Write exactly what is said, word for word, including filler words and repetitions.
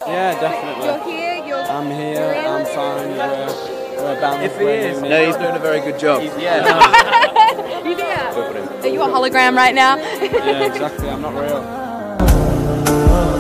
Yeah, definitely. You're here, you're... I'm here, you're I'm fine, we're, we're bound If for he a is, new no, me. he's doing a very good job. He's, yeah, You there? Good for him. Are you a hologram right now? yeah, exactly, I'm not real.